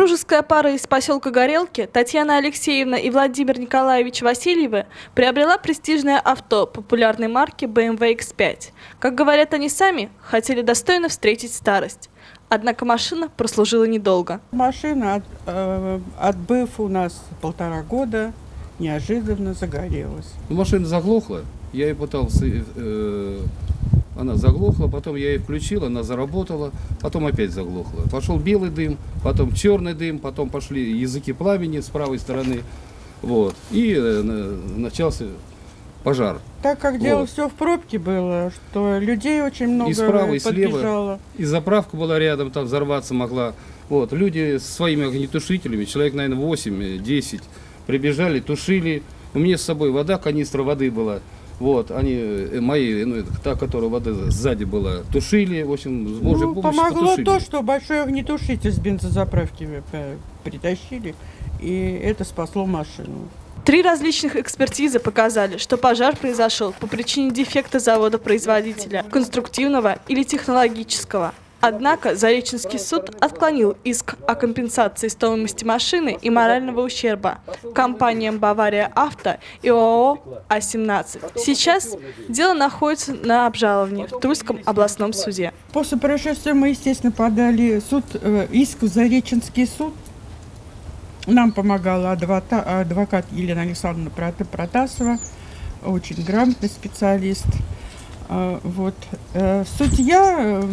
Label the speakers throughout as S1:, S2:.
S1: Супружеская пара из поселка Горелки, Татьяна Алексеевна и Владимир Николаевич Васильевы, приобрела престижное авто популярной марки BMW X5. Как говорят они сами, хотели достойно встретить старость. Однако машина прослужила недолго.
S2: Машина, отбыв у нас 1,5 года, неожиданно загорелась.
S3: Машина заглохла, я ее пытался, она заглохла, потом я ее включил, она заработала, потом опять заглохла. Пошел белый дым, потом черный дым, потом пошли языки пламени с правой стороны, вот, и начался пожар.
S2: Так как дело все в пробке было, что людей очень много
S3: и справа, и
S2: подбежало.
S3: Слева, и заправка была рядом, там взорваться могла. Вот, люди со своими огнетушителями, человек, наверное, 8-10, прибежали, тушили. У меня с собой вода, канистра воды была. Вот, они, мои, та, которая вода сзади была, тушили, в общем, с Божьей помощью
S2: помогло
S3: потушили.
S2: то, что большой огнетушитель с бензозаправки притащили, и это спасло машину.
S1: 3 различных экспертизы показали, что пожар произошел по причине дефекта завода-производителя, конструктивного или технологического. Однако Зареченский суд отклонил иск о компенсации стоимости машины и морального ущерба компаниям «Бавария Авто» и ОАО «А-17». Сейчас дело находится на обжаловании в Тульском областном суде.
S2: После происшествия мы, естественно, подали иск в Зареченский суд. Нам помогала адвокат Елена Александровна Протасова, очень грамотный специалист. Вот. Судья,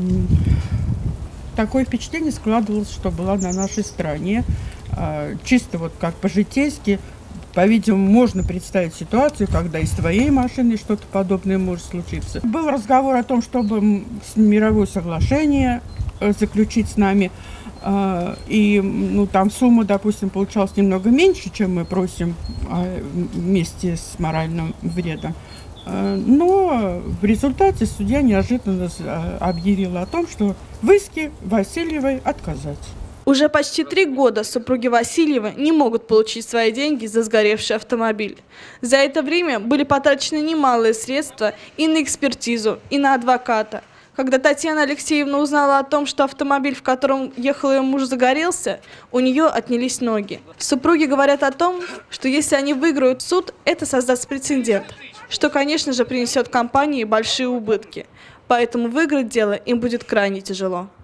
S2: такое впечатление складывалось, что была на нашей стороне. Чисто вот как по-житейски, по-видимому, можно представить ситуацию, когда и с твоей машиной что-то подобное может случиться. Был разговор о том, чтобы мировое соглашение заключить с нами. И там сумма, допустим, получалась немного меньше, чем мы просим вместе с моральным вредом. Но в результате судья неожиданно объявил о том, что в иске Васильевой отказать.
S1: Уже почти 3 года супруги Васильевы не могут получить свои деньги за сгоревший автомобиль. За это время были потрачены немалые средства и на экспертизу, и на адвоката. Когда Татьяна Алексеевна узнала о том, что автомобиль, в котором ехал ее муж, загорелся, у нее отнялись ноги. Супруги говорят о том, что если они выиграют суд, это создаст прецедент, что, конечно же, принесет компании большие убытки. Поэтому выиграть дело им будет крайне тяжело.